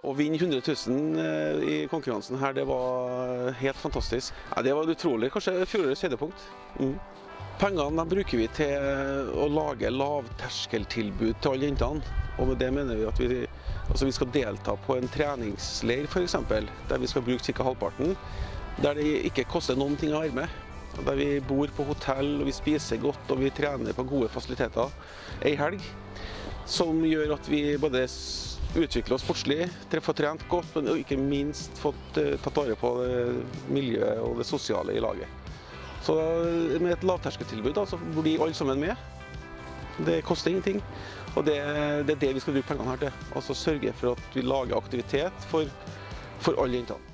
Å vinne 100 000 i konkurransen her, det var helt fantastisk. Ja, det var utrolig, kanskje fjorårets høydepunkt. Pengene bruker vi til å lage lavterskeltilbud til alle jentene. Og med det mener vi at vi skal delta på en treningsleir for eksempel, der vi skal bruke ca. halvparten, der det ikke koster noen ting å være med. Der vi bor på hotell, og vi spiser godt, og vi trener på gode fasiliteter en helg, som gjør at vi både utvikler oss sportslig, får trent godt, men ikke minst fått tatt vare på miljøet og det sosiale i laget. Så med et lavterskeltilbud så blir alle sammen med. Det koster ingenting, og det er det vi skal bruke pengene her til. Altså sørge for at vi lager aktivitet for alle jentene.